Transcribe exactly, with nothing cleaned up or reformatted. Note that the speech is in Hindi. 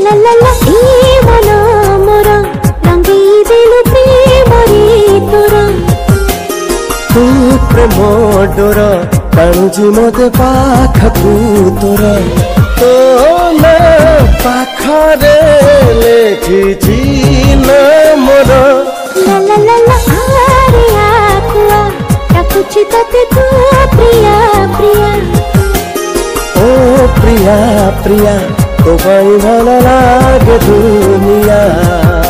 ला ला ला ई मन मोर रंगी देलु प्रेमरी तोरा तू प्रेम डोर टाणुची मते पाखकू तोरा तो ना पाखरे लेखिछि ना मोर ला ला ला ला आरे आकुआ डाकुछि तते तू प्रिया प्रिया ओ प्रिया प्रिया तो भाई भल लागे दुनिया।